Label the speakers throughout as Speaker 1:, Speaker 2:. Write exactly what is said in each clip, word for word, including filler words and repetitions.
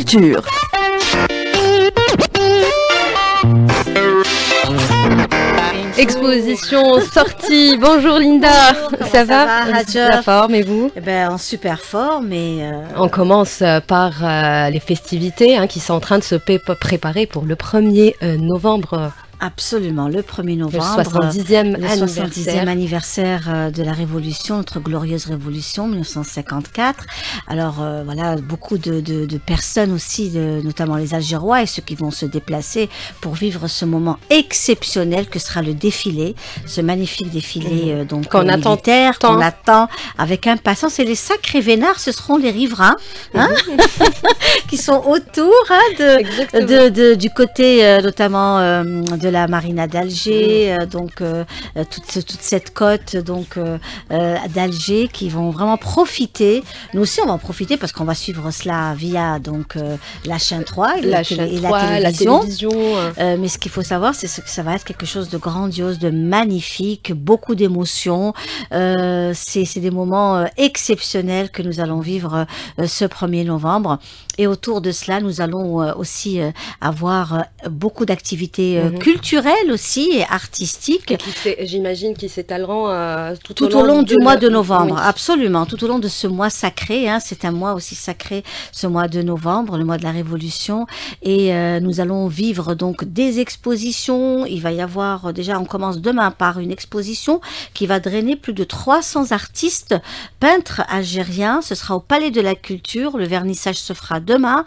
Speaker 1: culture.
Speaker 2: Exposition sortie. Bonjour Linda.
Speaker 3: Bonjour,
Speaker 2: ça, ça va,
Speaker 3: va
Speaker 2: Hadja? La forme et vous?
Speaker 3: Eh ben, en super forme. Et euh...
Speaker 2: On commence par euh, les festivités hein, qui sont en train de se préparer pour le premier euh, novembre.
Speaker 3: Absolument, le premier novembre,
Speaker 2: le soixante-dixième
Speaker 3: le soixante-dixième anniversaire de la Révolution, notre glorieuse Révolution, mille neuf cent cinquante-quatre. Alors euh, voilà, beaucoup de, de, de personnes aussi, de, notamment les Algérois et ceux qui vont se déplacer pour vivre ce moment exceptionnel que sera le défilé, ce magnifique défilé euh, donc
Speaker 2: qu'on
Speaker 3: euh, militaire
Speaker 2: attend.
Speaker 3: qu'on attend avec impatience. Et les sacrés vénards, ce seront les riverains hein, qui sont autour hein, de, de, de, du côté euh, notamment euh, de la marina d'Alger, mmh. euh, donc euh, toute, toute cette côte donc euh, euh, d'Alger qui vont vraiment profiter. Nous aussi, on va en profiter parce qu'on va suivre cela via donc euh, la chaîne trois et,
Speaker 2: la,
Speaker 3: la,
Speaker 2: chaîne
Speaker 3: et
Speaker 2: trois,
Speaker 3: la télévision.
Speaker 2: La télévision
Speaker 3: euh, mais ce qu'il faut savoir, c'est que ça va être quelque chose de grandiose, de magnifique, beaucoup d'émotions. Euh, c'est des moments euh, exceptionnels que nous allons vivre euh, ce premier novembre. Et autour de cela, nous allons euh, aussi euh, avoir euh, beaucoup d'activités euh, mmh. culturelles aussi et artistiques.
Speaker 2: J'imagine qu'ils s'étaleront euh, tout,
Speaker 3: tout
Speaker 2: au long,
Speaker 3: au long du
Speaker 2: de
Speaker 3: mois
Speaker 2: le...
Speaker 3: de novembre.
Speaker 2: Oui.
Speaker 3: Absolument, tout au long de ce mois sacré. Hein, c'est un mois aussi sacré, ce mois de novembre, le mois de la Révolution. Et euh, nous allons vivre donc des expositions. Il va y avoir, déjà on commence demain par une exposition qui va drainer plus de trois cents artistes, peintres algériens. Ce sera au Palais de la Culture. Le vernissage se fera demain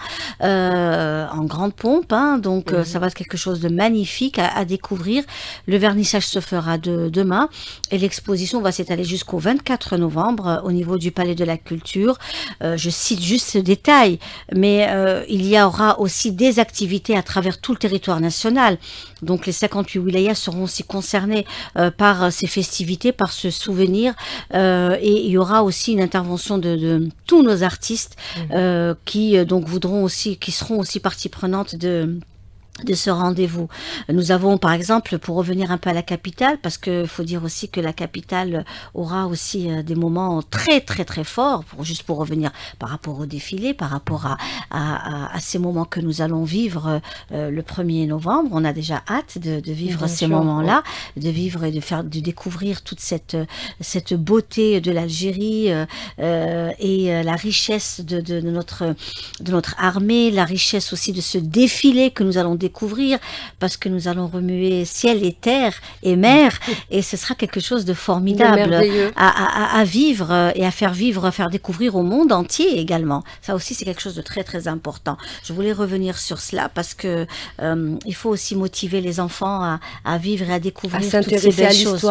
Speaker 3: euh, en grande pompe. Hein, donc mmh. euh, ça va être quelque chose de magnifique à, à découvrir. Le vernissage se fera de, demain et l'exposition va s'étaler jusqu'au vingt-quatre novembre euh, au niveau du Palais de la Culture. Euh, je cite juste ce détail, mais euh, il y aura aussi des activités à travers tout le territoire national. Donc les cinquante-huit wilayas seront aussi concernés euh, par ces festivités, par ce souvenir euh, et il y aura aussi une intervention de, de tous nos artistes euh, qui donc voudront aussi, qui seront aussi partie prenante de de ce rendez-vous. Nous avons par exemple, pour revenir un peu à la capitale, parce que faut dire aussi que la capitale aura aussi euh, des moments très très très forts, pour, juste pour revenir par rapport au défilé, par rapport à, à, à, à ces moments que nous allons vivre euh, le premier novembre. On a déjà hâte de, de vivre Bien ces moments-là, ouais. de vivre et de faire, de découvrir toute cette, cette beauté de l'Algérie euh, et euh, la richesse de, de, de, notre, de notre armée, la richesse aussi de ce défilé que nous allons découvrir parce que nous allons remuer ciel et terre et mer et ce sera quelque chose de formidable de à, à, à vivre et à faire vivre, à faire découvrir au monde entier également. Ça aussi c'est quelque chose de très très important. Je voulais revenir sur cela parce que euh, il faut aussi motiver les enfants à, à vivre et à découvrir
Speaker 2: à
Speaker 3: toutes ces belles
Speaker 2: à
Speaker 3: choses.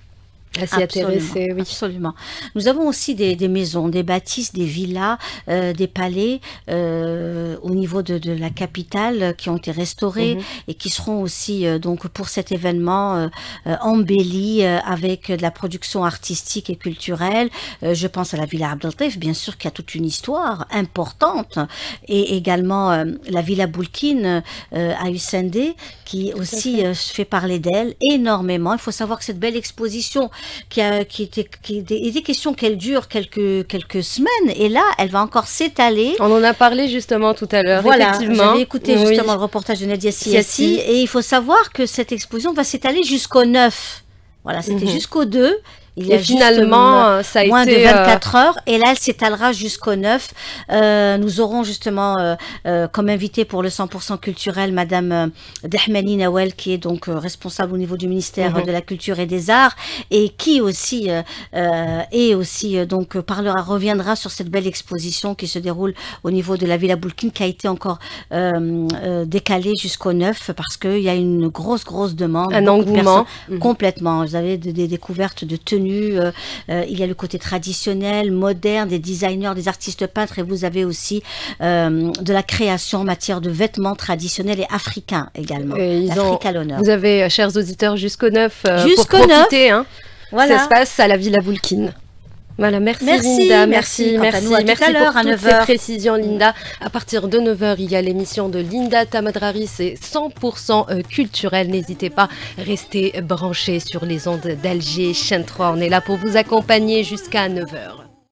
Speaker 2: À s'y intéresser, oui.
Speaker 3: Absolument. Nous avons aussi des, des maisons, des bâtisses, des villas, euh, des palais euh, au niveau de, de la capitale qui ont été restaurés mmh. et qui seront aussi euh, donc pour cet événement euh, euh, embellis euh, avec de la production artistique et culturelle. Euh, je pense à la Villa Abdeltaïf, bien sûr, qui a toute une histoire importante, et également euh, la Villa Boulkine euh, à Hussendé, qui aussi euh, fait parler d'elle énormément. Il faut savoir que cette belle exposition qui, a, qui était, qui était question qu'elle dure quelques, quelques semaines, et là, elle va encore s'étaler.
Speaker 2: On en a parlé justement tout à l'heure,
Speaker 3: voilà,
Speaker 2: effectivement.
Speaker 3: J'avais écouté
Speaker 2: oui.
Speaker 3: justement le reportage de Nadia Siassi, et il faut savoir que cette exposition va s'étaler jusqu'au neuf. Voilà, c'était mm-hmm. jusqu'au deux. Il y a
Speaker 2: et finalement,
Speaker 3: juste,
Speaker 2: ça a
Speaker 3: moins
Speaker 2: été
Speaker 3: de vingt-quatre euh... heures, et là, elle s'étalera jusqu'au neuf. Euh, nous aurons justement euh, euh, comme invité pour le cent pour cent culturel Madame euh, Dahmani Nawel, qui est donc euh, responsable au niveau du ministère mm-hmm. de la Culture et des Arts, et qui aussi euh, euh, est aussi euh, donc parlera, reviendra sur cette belle exposition qui se déroule au niveau de la Villa Boulkine, qui a été encore euh, euh, décalée jusqu'au neuf parce qu'il y a une grosse grosse demande,
Speaker 2: un engouement
Speaker 3: mm-hmm. complètement. Vous avez des, des découvertes de tenues. Euh, euh, il y a le côté traditionnel, moderne, des designers, des artistes peintres, et vous avez aussi euh, de la création en matière de vêtements traditionnels et africains également. L'Afrique à l'honneur.
Speaker 2: Vous avez, chers auditeurs, jusqu'au neuf euh,
Speaker 3: jusqu'au
Speaker 2: pour profiter. Hein.
Speaker 3: Voilà.
Speaker 2: Ça se passe à la Villa Boulkine. Voilà, merci,
Speaker 3: merci
Speaker 2: Linda, merci,
Speaker 3: merci,
Speaker 2: merci, merci
Speaker 3: pour
Speaker 2: toutes ces précisions, Linda. À partir de neuf heures, il y a l'émission de Linda Tamadrari, c'est cent pour cent culturel. N'hésitez pas, restez branchés sur les ondes d'Alger, chaîne trois. On est là pour vous accompagner jusqu'à neuf heures.